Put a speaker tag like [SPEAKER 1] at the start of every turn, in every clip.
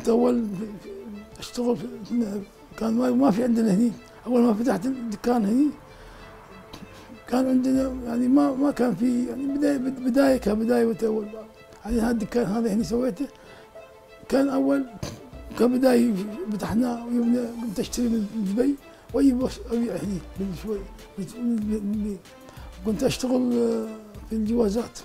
[SPEAKER 1] كنت أول أشتغل كان ما في عندنا هني. أول ما فتحت الدكان هني كان عندنا يعني ما كان في يعني بداية كبداية أول. يعني هذا الدكان هذا هني سويته كان أول كبداية فتحناه. قمت أشتري من دبي وأجيب أبيع هني شوي. كنت أشتغل في الجوازات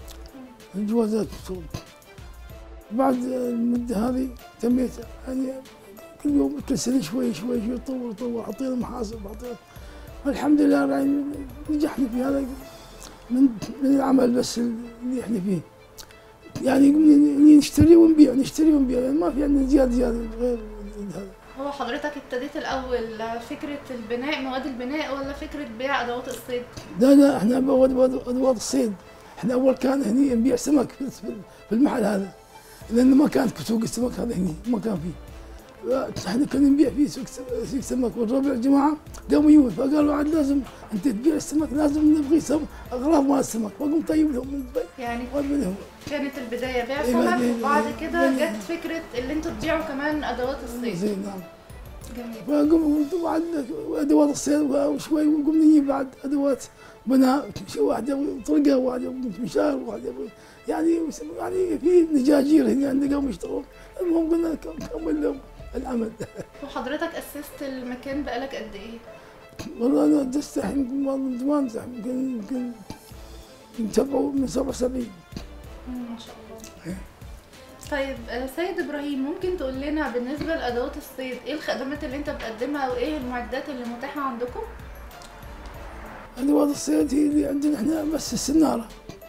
[SPEAKER 1] بعد المدة هذه تميت يعني كل يوم كل سنة شوي أطور أعطينا محاسب والحمد لله يعني نجحنا في هذا من العمل بس اللي احنا فيه. يعني نشتري ونبيع يعني ما في عندنا زيادة غير هذا.
[SPEAKER 2] هو حضرتك ابتديت الأول فكرة البناء، مواد البناء، ولا فكرة بيع أدوات الصيد؟
[SPEAKER 1] لا احنا أدوات الصيد. احنا أول كان هني نبيع سمك في المحل هذا، لأنه ما كانت سوق السمك هذا هني ما كان فيه. احنا كنا نبيع فيه سوق سمك. والربع جماعة قاموا يجون فقالوا عاد لازم أنت تبيع السمك، لازم نبغي أغراض مال السمك. فقمت طيب لهم من دبي.
[SPEAKER 2] يعني كانت البداية بيع سمك وبعد كده جت فكرة اللي أنتوا تبيعوا كمان أدوات الصيد.
[SPEAKER 1] نعم.
[SPEAKER 2] جميل.
[SPEAKER 1] فقمت بعد أدوات الصيد وشوي وقمنا نجيب بعد أدوات بناء. واحد يبغي طرقة، واحد يبغي مشار، واحد يبغي يعني في نجاجير هنا عندنا قاموا يشتغلون. المهم قلنا نكمل لهم العمل.
[SPEAKER 2] وحضرتك أسست المكان بقالك قد إيه؟
[SPEAKER 1] والله أنا دست من زمان، يمكن من 77.
[SPEAKER 2] ما شاء الله. طيب سيد إبراهيم، ممكن تقول لنا بالنسبة لأدوات الصيد إيه الخدمات اللي أنت بتقدمها وإيه المعدات اللي متاحة عندكم؟
[SPEAKER 1] أدوات الصيد هي اللي عندنا إحنا بس السنارة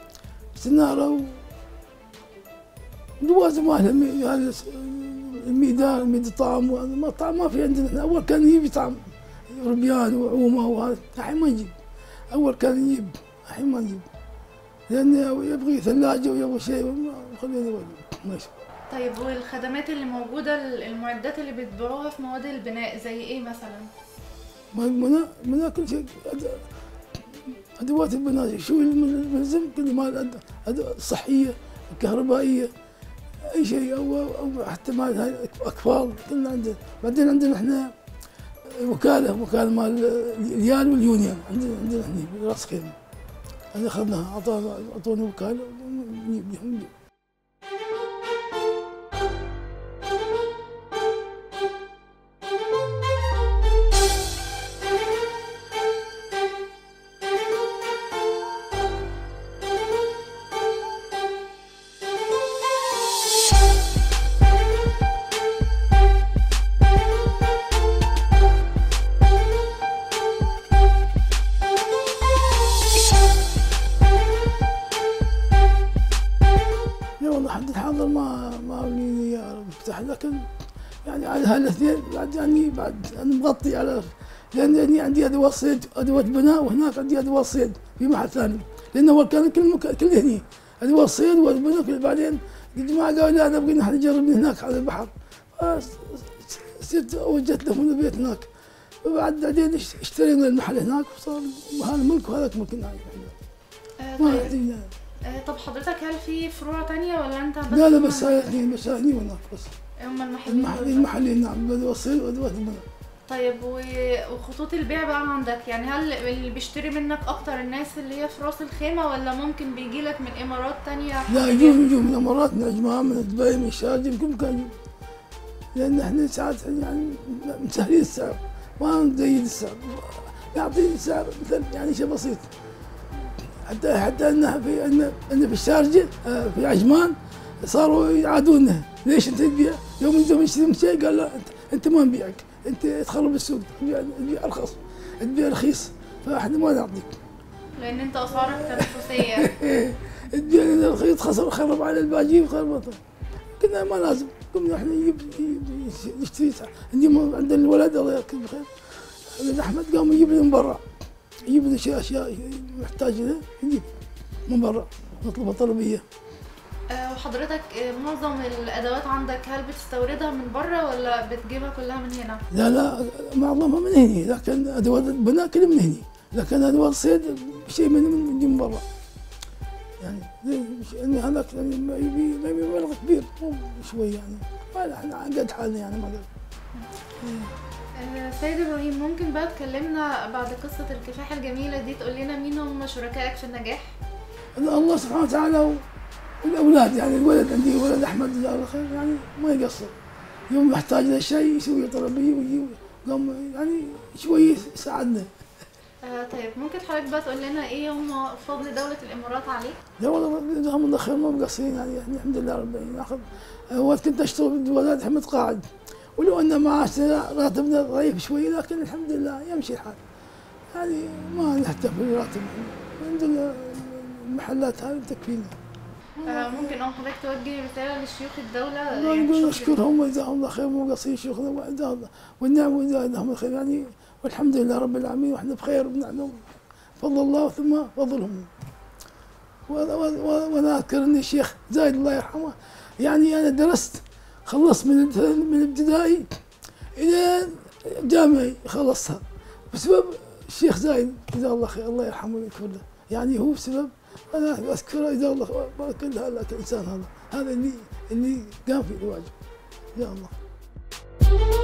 [SPEAKER 1] وجواز مالها الميدان طعام. الطعام ما في عندنا. أول كان يجيب طعام ربيان وعومة وهذا، الحين ما نجيب. أول كان يجيب، الحين ما نجيب لأنه يبغي ثلاجة ويبغي شيء خلينا ماشي.
[SPEAKER 2] طيب والخدمات اللي موجودة، المعدات اللي بتبيعوها في مواد البناء زي إيه مثلا؟
[SPEAKER 1] بناء كل شيء. أدوات البناء شو الملزم كل مال الصحية الكهربائية أي شيء أو حتى مال هاي أكفال كلنا عندنا. بعدين عندنا إحنا وكالة مال اليال واليونيون عندنا إحنا براس خيمة. أنا أخذناها أعطونا وكالة ونجيب لهم. لحد الحاضر ما وليني افتح، لكن يعني على هالاثنين بعد انا مغطي على، لان عندي ادوات صيد ادوات بناء، وهناك عندي ادوات صيد في محل ثاني، لانه هو كان كل هني ادوات صيد وبناء. بعدين الجماعه قالوا لا نبغى نحن نجرب من هناك على البحر، صرت وجهت لهم البيت هناك. بعدين اشترينا المحل هناك وصار هذا ملك وهذاك ملكنا. ما يحتاج.
[SPEAKER 2] طب حضرتك هل في فروع تانية ولا انت بس؟
[SPEAKER 1] لا بس هني هناك بس.
[SPEAKER 2] هم
[SPEAKER 1] المحلين نعم، بدوات صيد وادوات بناء.
[SPEAKER 2] طيب وخطوط البيع بقى عندك، يعني هل اللي بيشتري منك اكتر الناس اللي هي في راس الخيمة، ولا ممكن بيجي لك من امارات تانية؟
[SPEAKER 1] لا يجوا من الامارات، من عجمان، من دبي، من الشارجة، من كل مكان يجوا. لان احنا ساعات يعني مسهلين السعر، ما نزيد السعر، نعطي سعر مثل يعني شيء بسيط. حتى ان في الشارجة في عجمان صاروا يعادونا، ليش انت تبيع؟ يوم نشتري من شيء قال لا انت ما نبيعك، انت تخرب السوق، تبيع ارخص، تبيع رخيص، فاحنا ما نعطيك.
[SPEAKER 2] لان انت اسعارك تنافسية.
[SPEAKER 1] تبيع لنا رخيص خرب على الباجي وخرب. كنا ما لازم، قمنا احنا نشتري. عندنا الولد الله يذكره بخير، ولد احمد قام يجيب لنا من برا، يجيب لنا اشياء محتاج لها يجيب من برا، نطلبها طلبيه.
[SPEAKER 2] وحضرتك معظم الادوات عندك هل بتستوردها من برا ولا بتجيبها كلها من هنا؟
[SPEAKER 1] لا معظمها من هنا، لكن ادوات البناء كلها من هنا، لكن ادوات الصيد شيء من برا. يعني ان هذاك يعني ما يبي مبلغ كبير مو شوي يعني، ما احنا على قد حالنا يعني ما قد.
[SPEAKER 2] سيد ابراهيم، ممكن بقى تكلمنا بعد قصة الكفاح الجميلة دي، تقول لنا مين هم شركائك في النجاح؟
[SPEAKER 1] الله سبحانه وتعالى والاولاد، يعني الولد عندي ولد احمد جزاه الله خير يعني ما يقصر، يوم محتاج لشيء يسوي طلبيه ويجي قام يعني شوي يساعدنا.
[SPEAKER 2] طيب ممكن حضرتك بقى تقول لنا ايه هم فضل دولة الامارات عليك؟
[SPEAKER 1] لا والله جزاهم الله خير ما مقصرين يعني الحمد لله رب العالمين. ناخذ وقت كنت اشتغل في الولاد الحين متقاعد، ولو ان معاشنا راتبنا ضعيف شوي لكن الحمد لله يمشي الحال، يعني ما نهتف بالراتب الحمد لله، المحلات هاي تكفينا.
[SPEAKER 2] ممكن حضرتك توجه رسالة لشيوخ الدولة؟
[SPEAKER 1] يعني نقول نشكرهم وجزاهم الله خير مو قصير شيوخنا وجزاهم الله والنعم وجزاهم الخير يعني، والحمد لله رب العالمين واحنا بخير وبنعلم فضل الله ثم فضلهم. وانا اذكر ان الشيخ زايد الله يرحمه يعني انا درست خلصت من الابتدائي الى جامعي خلصتها بسبب الشيخ زايد جزاه الله خير الله يرحمه ويغفر له، يعني هو بسبب انا اذكره جزاه الله بارك الله لك الانسان هذا اللي قام في الواجب جزاه الله.